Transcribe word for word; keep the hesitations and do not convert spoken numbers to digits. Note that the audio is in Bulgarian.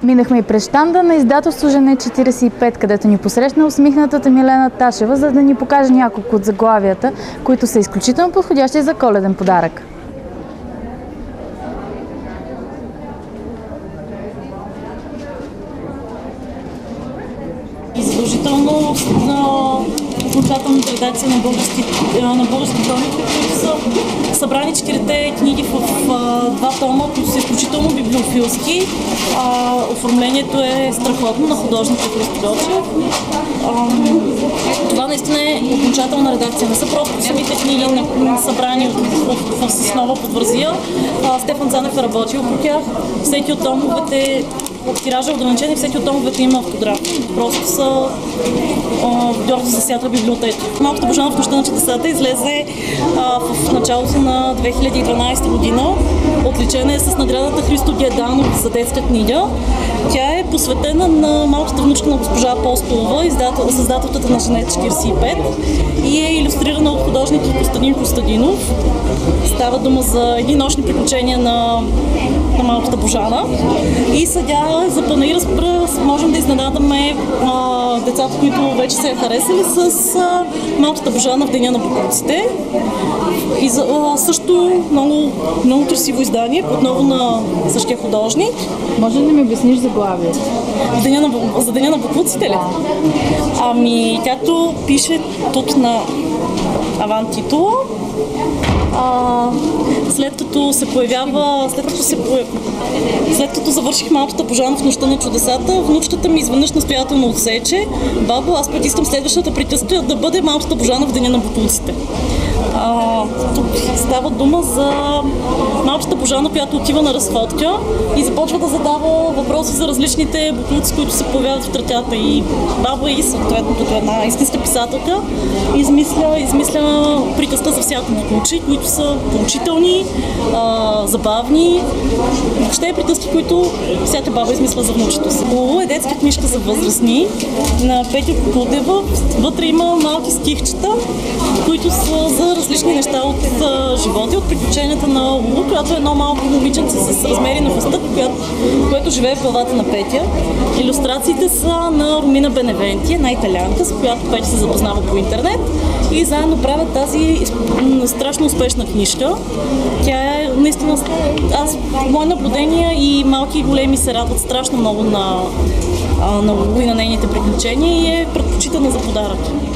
Минахме и през щанда на издателство Жене четиридесет и пет, където ни посрещна усмихнатата Милена Ташева, за да ни покаже няколко от заглавията, които са изключително подходящи за коледен подарък. И задължително на окончателната редакция на български, на български хроники, които са събрани четирите книги в, в, в два тома, които са изключително библиофилски. А, оформлението е страхотно на художника Христо Гочев. Това наистина е окончателна редакция. Не са просто самите книги събрани в, в, с нова подвързия. Стефан Цанев е работил по тях. Всеки от томовете тиража е ограничен и всеки от томовете има автограф. Просто са Георги Засята библиотека. Малката Божана в нощта на чудесата излезе а, в началото на две хиляди и дванадесета година. Отличена е с наградата Христо Геданов за детска книга. Тя е посветена на малката внучка на госпожа Апостолова, създателката на Жене четиридесет и пет, и е илюстрирана от художник Костадин Костадинов. Става дума за едни нощни приключения на, на малката Божана. И сега за панаира можем да изненадаме а, децата, които вече се е харесали с а, малката Божана в деня на боклуците. И за, а, също много, много красиво издание, отново на същия художник. Може ли да ми обясниш заглавието? Деня на, за деня на боклуците ли? Ами, както пише тут на аван титула, А, след като се появява, след като се появ... след като завърших Малката Божана в нощта на чудесата, внучката ми изведнъж настоятелно отсече: бабо, аз пък искам следващата приказка да бъде Малката Божана в деня на боклуците. А, тук става дума за Малката Божана, която отива на разходка и започва да задава въпроси за различните боклуци, които се появяват в траката. И баба и съответно като една истинска писателка измисля, измисля приказка за всяко боклуче, които са поучителни, а, забавни. Въобще е приказки, които всяка баба измисля за внучето си. Лулу е детска книжка за възрастни на Петя Кудева. Вътре има малки стихчета, които са за различни неща от а, живота и от приключенията на Лулу, която е едно малко момиченце с размери на фъстък, което живее в главата на Петя. Илюстрациите са на Ромина Беневенти, една италянка, с която Петя се запознава по интернет, и заедно правят тази страшно успешна книжка. Тя е наистина... Аз, мои наблюдения и малки и големи се радват страшно много на, на Лулу и на нейните приключения и е предпочитана за подарък.